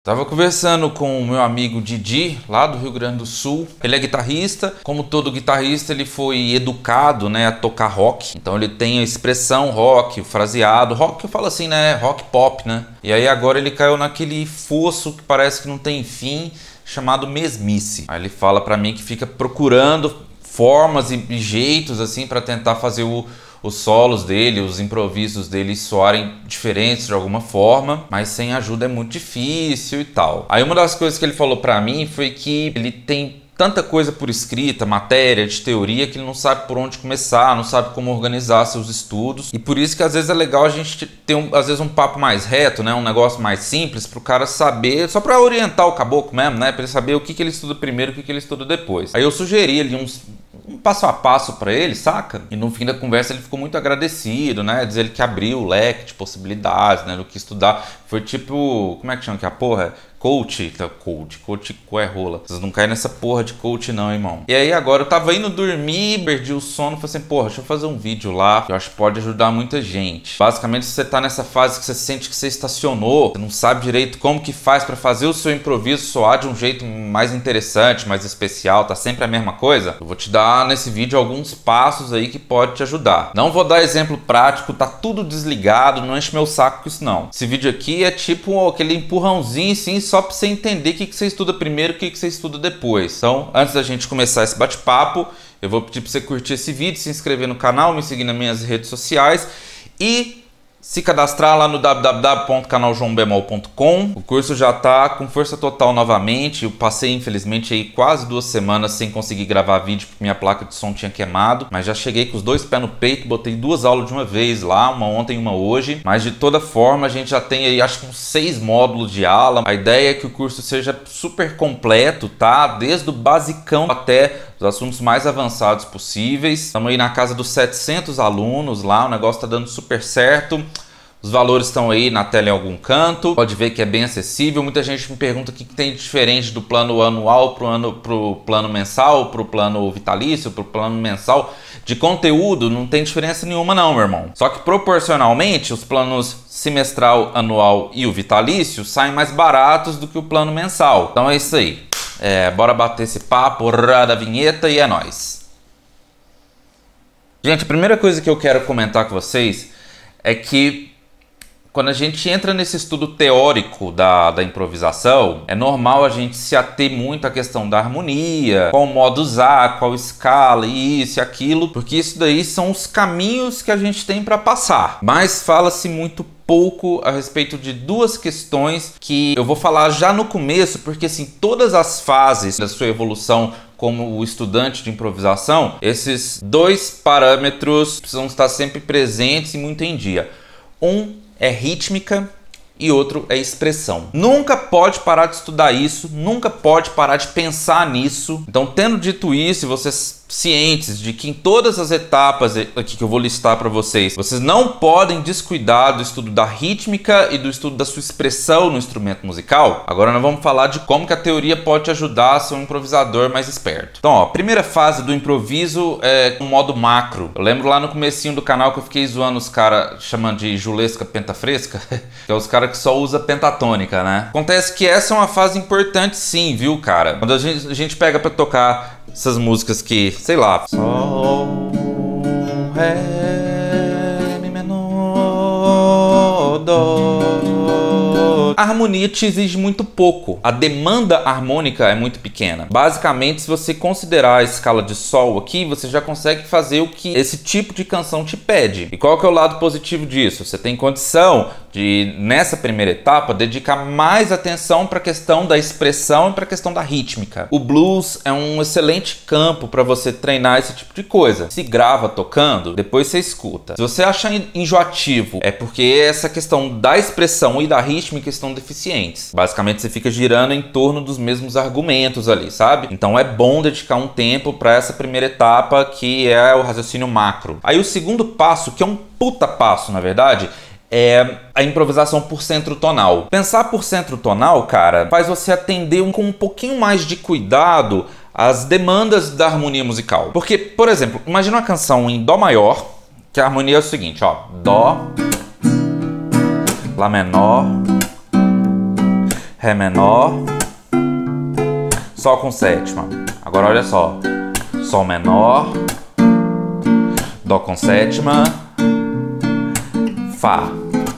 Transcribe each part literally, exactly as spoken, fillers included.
Tava conversando com o meu amigo Didi, lá do Rio Grande do Sul. Ele é guitarrista. Como todo guitarrista, ele foi educado, né, a tocar rock. Então ele tem a expressão rock, o fraseado. Rock, eu falo assim, né, rock pop, né? E aí agora ele caiu naquele fosso que parece que não tem fim, chamado mesmice. Aí ele fala pra mim que fica procurando formas e jeitos, assim, pra tentar fazer o... os solos dele, os improvisos dele soarem diferentes de alguma forma, mas sem ajuda é muito difícil e tal. Aí uma das coisas que ele falou pra mim foi que ele tem tanta coisa por escrita, matéria, de teoria, que ele não sabe por onde começar, não sabe como organizar seus estudos. E por isso que às vezes é legal a gente ter, um, às vezes, um papo mais reto, né? Um negócio mais simples, pro cara saber, só pra orientar o caboclo mesmo, né? Pra ele saber o que, que ele estuda primeiro e o que, que ele estuda depois. Aí eu sugeri ali uns... um passo a passo pra ele, saca? E no fim da conversa ele ficou muito agradecido, né? Dizer ele que abriu o leque de possibilidades, né? Do que estudar. Foi tipo... como é que chama que a porra? Coach. Coach. Coach é rola. Vocês não caem nessa porra de coach não, irmão. E aí agora eu tava indo dormir, perdi o sono, falei assim, porra, deixa eu fazer um vídeo lá, que eu acho que pode ajudar muita gente. Basicamente, se você tá nessa fase que você sente que você estacionou, você não sabe direito como que faz pra fazer o seu improviso soar de um jeito mais interessante, mais especial, tá sempre a mesma coisa, eu vou te dar nesse vídeo alguns passos aí que pode te ajudar. Não vou dar exemplo prático, tá tudo desligado, não enche meu saco com isso não. Esse vídeo aqui é tipo aquele empurrãozinho assim, só pra você entender o que, que você estuda primeiro e o que, que você estuda depois. Então, antes da gente começar esse bate-papo, eu vou pedir pra você curtir esse vídeo, se inscrever no canal, me seguir nas minhas redes sociais e se cadastrar lá no w w w ponto canal joão bemol ponto com. O curso já tá com força total novamente. Eu passei, infelizmente, aí quase duas semanas sem conseguir gravar vídeo porque minha placa de som tinha queimado. Mas já cheguei com os dois pés no peito, botei duas aulas de uma vez lá, uma ontem e uma hoje. Mas de toda forma, a gente já tem aí, acho que uns seis módulos de aula. A ideia é que o curso seja super completo, tá? Desde o basicão até os assuntos mais avançados possíveis. Estamos aí na casa dos setecentos alunos lá, o negócio tá dando super certo. Os valores estão aí na tela em algum canto, pode ver que é bem acessível. Muita gente me pergunta o que tem de diferente do plano anual para o ano, pro plano mensal, para o plano vitalício, para o plano mensal. De conteúdo não tem diferença nenhuma não, meu irmão. Só que proporcionalmente os planos semestral, anual e o vitalício saem mais baratos do que o plano mensal. Então é isso aí. É, bora bater esse papo, roda a vinheta e é nóis. Gente, a primeira coisa que eu quero comentar com vocês é que quando a gente entra nesse estudo teórico da, da improvisação, é normal a gente se ater muito à questão da harmonia, qual modo usar, qual escala, isso e aquilo, porque isso daí são os caminhos que a gente tem para passar. Mas fala-se muito pouco a respeito de duas questões que eu vou falar já no começo, porque assim, todas as fases da sua evolução como o estudante de improvisação, esses dois parâmetros precisam estar sempre presentes e muito em dia. Um é rítmica e outro é expressão. Nunca pode parar de estudar isso, nunca pode parar de pensar nisso. Então, tendo dito isso, e vocês cientes de que em todas as etapas aqui que eu vou listar para vocês, vocês não podem descuidar do estudo da rítmica e do estudo da sua expressão no instrumento musical. Agora nós vamos falar de como que a teoria pode te ajudar a ser um improvisador mais esperto. Então, ó, a primeira fase do improviso é um modo macro. Eu lembro lá no comecinho do canal que eu fiquei zoando os caras, chamando de julesca pentafresca, que é os caras que só usa pentatônica, né? Acontece que essa é uma fase importante sim, viu, cara? Quando a gente, a gente pega para tocar essas músicas que, sei lá, Sol, Ré, Mi menor, Dó. A harmonia te exige muito pouco. A demanda harmônica é muito pequena. Basicamente, se você considerar a escala de Sol aqui, você já consegue fazer o que esse tipo de canção te pede. E qual que é o lado positivo disso? Você tem condição de, nessa primeira etapa, dedicar mais atenção para a questão da expressão e para a questão da rítmica. O blues é um excelente campo para você treinar esse tipo de coisa. Se grava tocando, depois você escuta. Se você achar enjoativo, é porque essa questão da expressão e da rítmica estão deficientes. Basicamente, você fica girando em torno dos mesmos argumentos ali, sabe? Então é bom dedicar um tempo para essa primeira etapa, que é o raciocínio macro. Aí o segundo passo, que é um puta passo, na verdade, é a improvisação por centro tonal. Pensar por centro tonal, cara, faz você atender um, com um pouquinho mais de cuidado às demandas da harmonia musical. Porque, por exemplo, imagina uma canção em Dó maior, que a harmonia é o seguinte, ó. Dó, Lá menor, Ré menor, Sol com sétima. Agora olha só, Sol menor, Dó com sétima, Fá.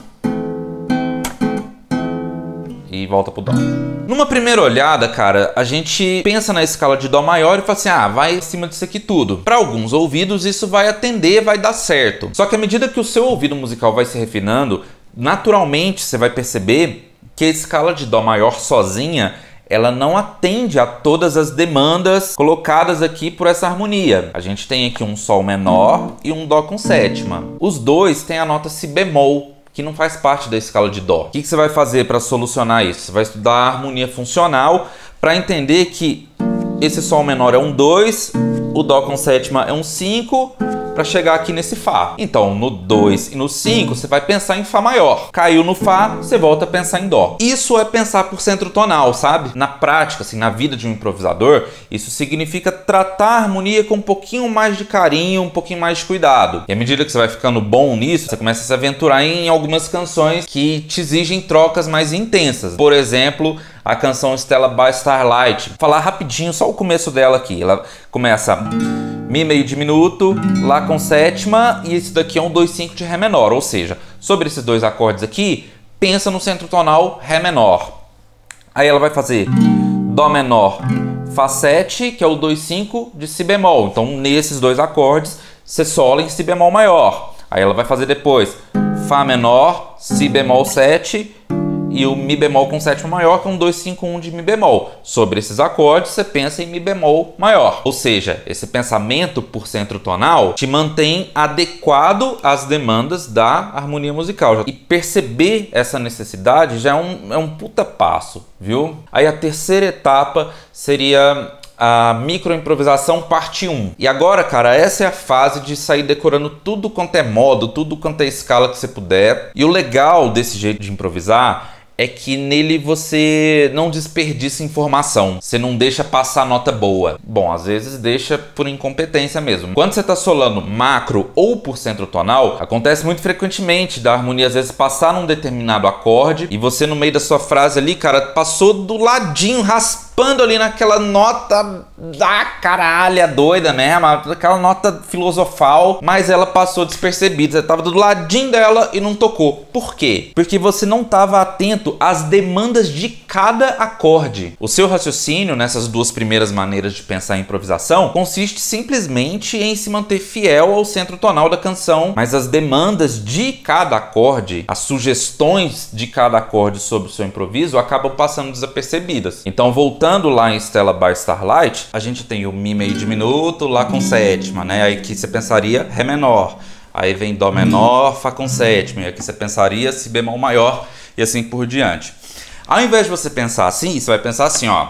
E volta pro Dó. Numa primeira olhada, cara, a gente pensa na escala de Dó maior e fala assim, ah, vai acima disso aqui tudo. Para alguns ouvidos isso vai atender, vai dar certo. Só que à medida que o seu ouvido musical vai se refinando, naturalmente você vai perceber que a escala de Dó maior sozinha, ela não atende a todas as demandas colocadas aqui por essa harmonia. A gente tem aqui um Sol menor e um Dó com sétima. Os dois têm a nota Si bemol, que não faz parte da escala de Dó. O que você vai fazer para solucionar isso? Você vai estudar a harmonia funcional para entender que esse Sol menor é um dois, o Dó com sétima é um cinco, para chegar aqui nesse Fá. Então, no dois e no cinco, você vai pensar em Fá maior. Caiu no Fá, você volta a pensar em Dó. Isso é pensar por centro tonal, sabe? Na prática, assim, na vida de um improvisador, isso significa tratar a harmonia com um pouquinho mais de carinho, um pouquinho mais de cuidado. E à medida que você vai ficando bom nisso, você começa a se aventurar em algumas canções que te exigem trocas mais intensas. Por exemplo, a canção Stella by Starlight. Vou falar rapidinho, só o começo dela aqui. Ela começa Mi meio diminuto, Lá com sétima, e esse daqui é um dois cinco de Ré menor. Ou seja, sobre esses dois acordes aqui, pensa no centro tonal Ré menor. Aí ela vai fazer Dó menor, Fá sete, que é o dois cinco de Si bemol. Então nesses dois acordes, você sola em Si bemol maior. Aí ela vai fazer depois Fá menor, Si bemol sete, e o Mi bemol com sétima maior, que é um dois cinco um de Mi bemol. Sobre esses acordes, você pensa em Mi bemol maior. Ou seja, esse pensamento por centro tonal te mantém adequado às demandas da harmonia musical. E perceber essa necessidade já é um, é um puta passo, viu? Aí a terceira etapa seria a microimprovisação parte um. E agora, cara, essa é a fase de sair decorando tudo quanto é modo, tudo quanto é escala que você puder. E o legal desse jeito de improvisar é que nele você não desperdiça informação, você não deixa passar nota boa. Bom, às vezes deixa por incompetência mesmo. Quando você está solando macro ou por centro tonal, acontece muito frequentemente da harmonia às vezes passar num determinado acorde e você no meio da sua frase ali, cara, passou do ladinho, raspando ali naquela nota da caralha doida mesmo, aquela nota filosofal, mas ela passou despercebida, você estava do ladinho dela e não tocou. Por quê? Porque você não estava atento às demandas de cada acorde. O seu raciocínio nessas duas primeiras maneiras de pensar em improvisação consiste simplesmente em se manter fiel ao centro tonal da canção, mas as demandas de cada acorde, as sugestões de cada acorde sobre o seu improviso acabam passando desapercebidas. Então, voltando lá em Stella by Starlight, a gente tem o Mi meio diminuto, Lá com sétima, né? Aí que você pensaria Ré menor. Aí vem Dó menor, Fá com sétima. E aqui você pensaria Si bemol maior e assim por diante. Ao invés de você pensar assim, você vai pensar assim, ó.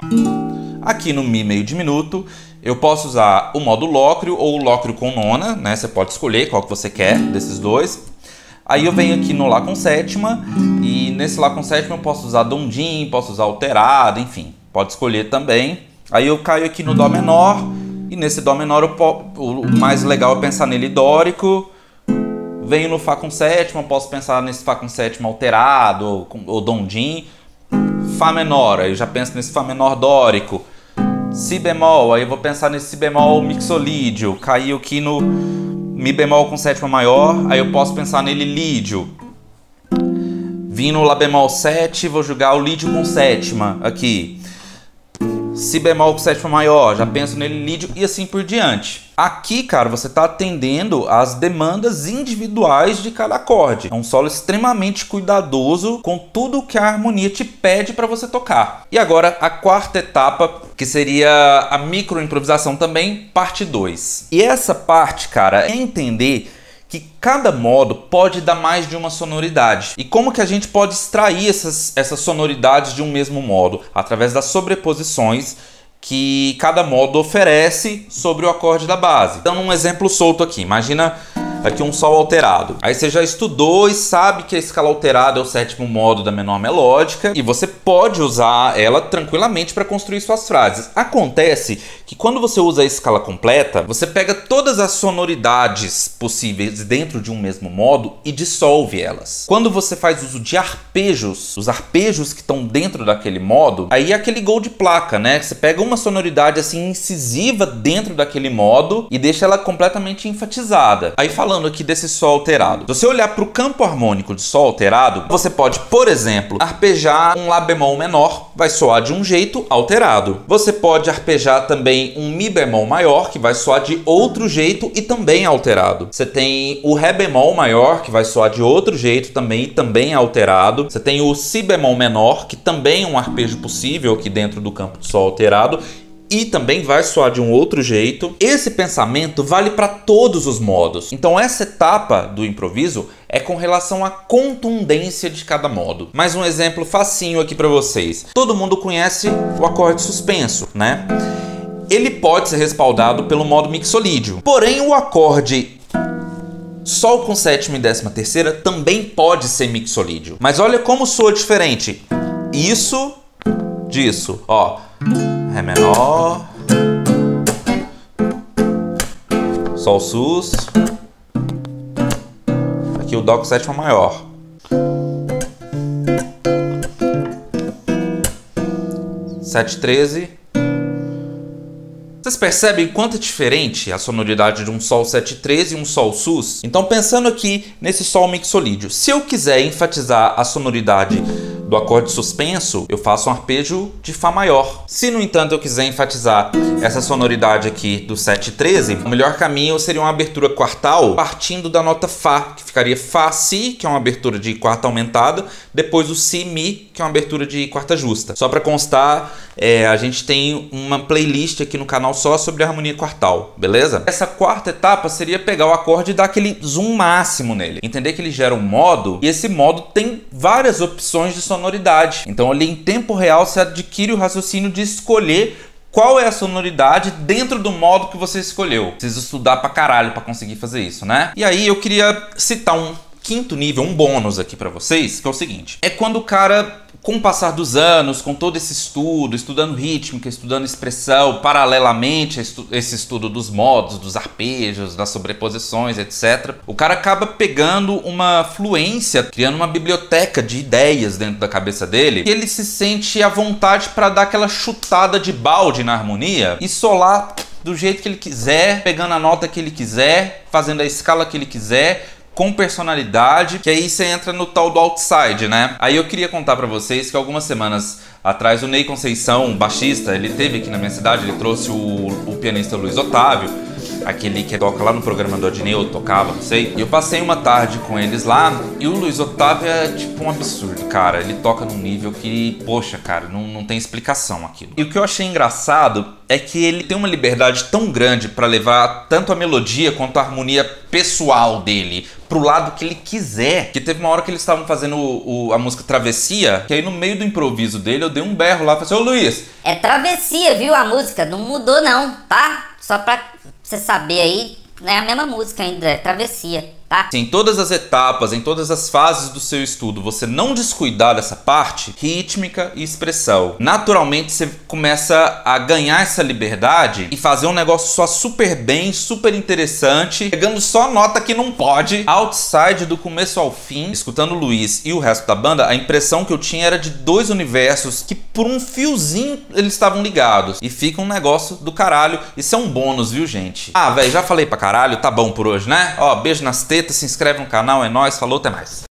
Aqui no Mi meio diminuto, eu posso usar o modo lócrio ou o lócrio com nona, né? Você pode escolher qual que você quer desses dois. Aí eu venho aqui no Lá com sétima e nesse Lá com sétima eu posso usar dondim, posso usar alterado, enfim, pode escolher também. Aí eu caio aqui no Dó menor e nesse Dó menor eu, o mais legal é pensar nele dórico. Venho no Fá com sétima, posso pensar nesse Fá com sétima alterado ou, ou dondim. Fá menor, aí eu já penso nesse Fá menor dórico. Si bemol, aí eu vou pensar nesse Si bemol mixolídio. Caiu aqui no Mi bemol com sétima maior, aí eu posso pensar nele lídio. Vim no Lá bemol sete, vou jogar o lídio com sétima aqui. Si bemol com sétima maior, já penso nele lídio e assim por diante. Aqui, cara, você está atendendo às demandas individuais de cada acorde. É um solo extremamente cuidadoso com tudo que a harmonia te pede para você tocar. E agora a quarta etapa, que seria a microimprovisação também, parte dois. E essa parte, cara, é entender que cada modo pode dar mais de uma sonoridade. E como que a gente pode extrair essas, essas sonoridades de um mesmo modo? Através das sobreposições que cada modo oferece sobre o acorde da base. Dando um exemplo solto aqui, imagina aqui um sol alterado. Aí você já estudou e sabe que a escala alterada é o sétimo modo da menor melódica e você pode usar ela tranquilamente para construir suas frases. Acontece que quando você usa a escala completa, você pega todas as sonoridades possíveis dentro de um mesmo modo e dissolve elas. Quando você faz uso de arpejos, os arpejos que estão dentro daquele modo, aí é aquele gol de placa, né? Você pega uma sonoridade assim incisiva dentro daquele modo e deixa ela completamente enfatizada. Aí falando aqui desse sol alterado, se você olhar para o campo harmônico de sol alterado, você pode, por exemplo, arpejar um lá bemol menor, vai soar de um jeito alterado. Você pode arpejar também um mi bemol maior, que vai soar de outro jeito e também alterado. Você tem o ré bemol maior, que vai soar de outro jeito também e também alterado. Você tem o si bemol menor, que também é um arpejo possível aqui dentro do campo de sol alterado e também vai soar de um outro jeito. Esse pensamento vale para todos os modos. Então essa etapa do improviso é com relação à contundência de cada modo. Mais um exemplo facinho aqui para vocês. Todo mundo conhece o acorde suspenso, né? Ele pode ser respaldado pelo modo mixolídio. Porém, o acorde sol com sétima e décima terceira também pode ser mixolídio. Mas olha como soa diferente. Isso disso, ó. Ré menor, sol sus, aqui o dó com sétima maior, sete treze. Vocês percebem quanto é diferente a sonoridade de um sol sete treze e um sol sus? Então pensando aqui nesse sol mixolídio, se eu quiser enfatizar a sonoridade do acorde suspenso, eu faço um arpejo de Fá maior. Se, no entanto, eu quiser enfatizar essa sonoridade aqui do sete treze, o melhor caminho seria uma abertura quartal partindo da nota Fá, que ficaria Fá, Si, que é uma abertura de quarta aumentada, depois o Si, Mi, que é uma abertura de quarta justa. Só para constar, é, a gente tem uma playlist aqui no canal só sobre a harmonia quartal, beleza? Essa quarta etapa seria pegar o acorde e dar aquele zoom máximo nele. Entender que ele gera um modo, e esse modo tem várias opções de sonoridade. Então ali em tempo real você adquire o raciocínio de escolher qual é a sonoridade dentro do modo que você escolheu. Precisa estudar pra caralho pra conseguir fazer isso, né? E aí eu queria citar um quinto nível, um bônus aqui pra vocês, que é o seguinte. É quando o cara, com o passar dos anos, com todo esse estudo, estudando rítmica, estudando expressão, paralelamente a estu esse estudo dos modos, dos arpejos, das sobreposições, etcétera, o cara acaba pegando uma fluência, criando uma biblioteca de ideias dentro da cabeça dele, e ele se sente à vontade para dar aquela chutada de balde na harmonia e solar do jeito que ele quiser, pegando a nota que ele quiser, fazendo a escala que ele quiser, com personalidade, que aí você entra no tal do outside, né? Aí eu queria contar pra vocês que algumas semanas atrás o Ney Conceição, um baixista, ele teve aqui na minha cidade, ele trouxe o, o pianista Luiz Otávio, aquele que toca lá no programa do Adnei, eu tocava, não sei. E eu passei uma tarde com eles lá, e o Luiz Otávio é tipo um absurdo, cara. Ele toca num nível que, poxa, cara, não, não tem explicação aquilo. E o que eu achei engraçado é que ele tem uma liberdade tão grande para levar tanto a melodia quanto a harmonia pessoal dele pro lado que ele quiser, que teve uma hora que eles estavam fazendo o, o, a música Travessia, que aí no meio do improviso dele eu dei um berro lá e falei assim, ô Luiz... É Travessia, viu, a música? Não mudou não, tá? Só pra você saber aí, é a mesma música ainda, é Travessia. Tá? Em todas as etapas, em todas as fases do seu estudo, você não descuidar dessa parte, rítmica e expressão. Naturalmente você começa a ganhar essa liberdade e fazer um negócio só super bem, super interessante, pegando só nota que não pode, outside do começo ao fim. Escutando o Luiz e o resto da banda, a impressão que eu tinha era de dois universos que por um fiozinho eles estavam ligados. E fica um negócio do caralho. Isso é um bônus, viu, gente? Ah, velho, já falei pra caralho, tá bom por hoje, né? Ó, beijo nas tetas. Se inscreve no canal, é nóis, falou, até mais.